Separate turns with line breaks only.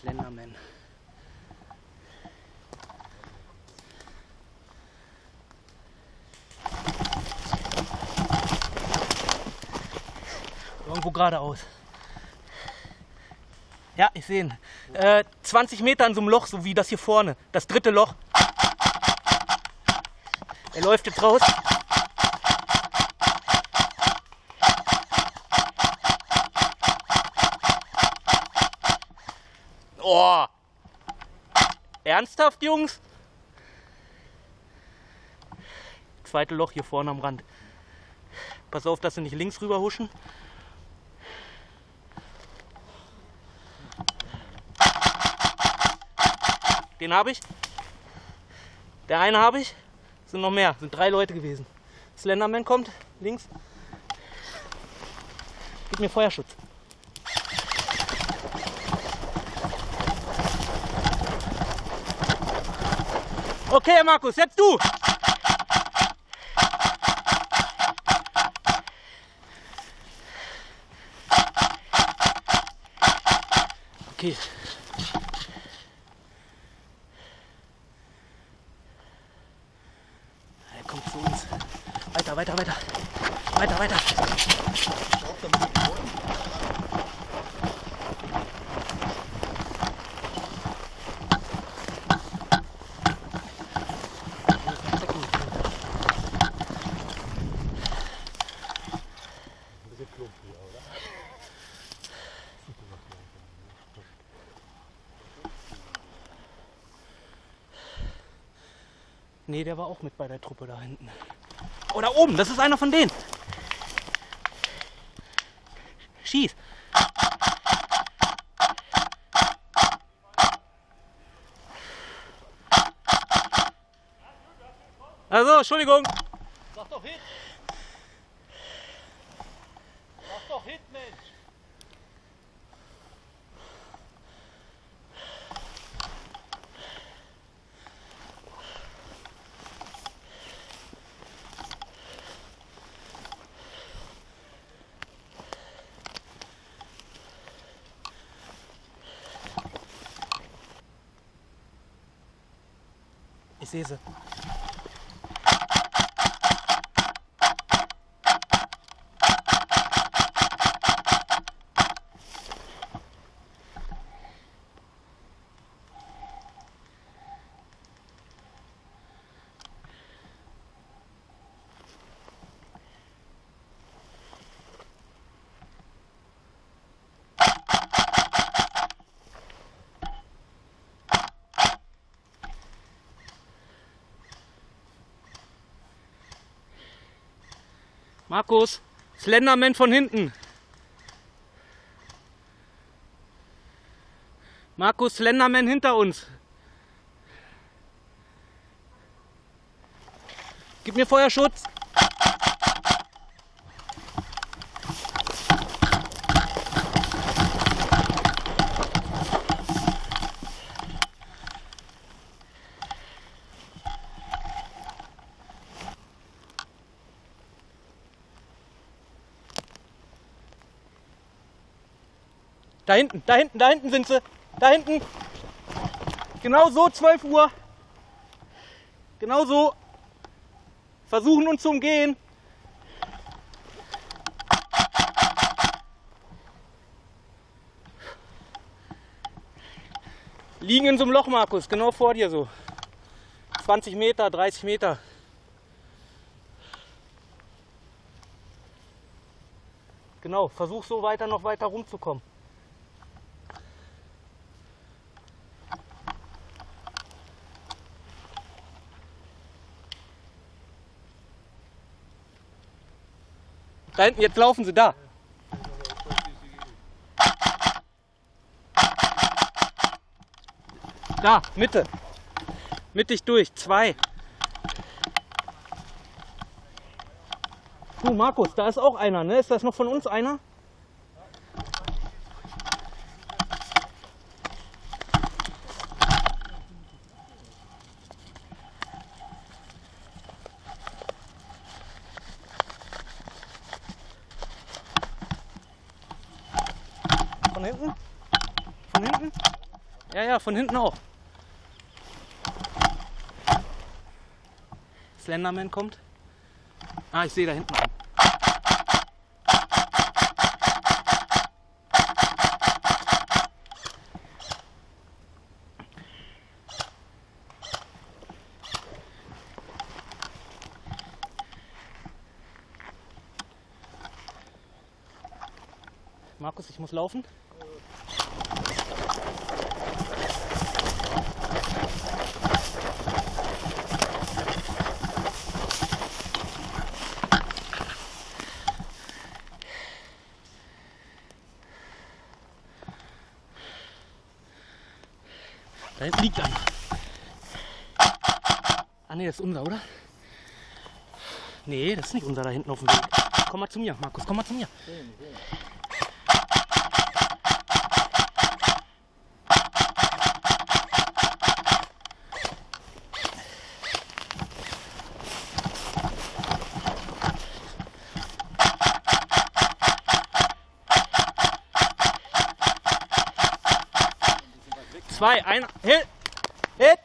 Slenderman. Irgendwo geradeaus. Ja, ich sehe ihn. 20 Meter in so einem Loch, so wie das hier vorne. Das dritte Loch. Er läuft jetzt raus. Oh! Ernsthaft, Jungs? Zweite Loch hier vorne am Rand. Pass auf, dass sie nicht links rüber huschen. Den habe ich. Der eine habe ich. Es sind noch mehr. Es sind 3 Leute gewesen. Slenderman kommt. Links. Gib mir Feuerschutz. Okay, Markus, jetzt du. Okay. Er kommt zu uns. Weiter, weiter, weiter. Weiter, weiter. Nee, der war auch mit bei der Truppe da hinten. Oh, da oben, das ist einer von denen. Schieß. Also, Entschuldigung.
Sag doch Hit. Sag doch Hit, Mensch.
Ich sehe sie. Markus, Slenderman von hinten. Markus, Slenderman hinter uns. Gib mir Feuerschutz. Da hinten, da hinten, da hinten sind sie. Da hinten. Genau so, 12 Uhr. Genau so. Versuchen uns zu umgehen. Liegen in so einem Loch, Markus. Genau vor dir so. 20 Meter, 30 Meter. Genau, versuch so weiter, noch weiter rumzukommen. Da hinten, jetzt laufen sie da. Da, Mitte. Mittig durch, 2. Du, Markus, da ist auch einer, ne? Ist das noch von uns einer? Von hinten? Von hinten? Ja, ja, von hinten auch. Slenderman kommt. Ah, ich sehe da hinten einen. Markus, ich muss laufen. Da hinten liegt einer. Ah ne, das ist unser, oder? Nee, das ist nicht unser da hinten auf dem Weg. Komm mal zu mir, Markus, komm mal zu mir. Zwei, einer, Hit!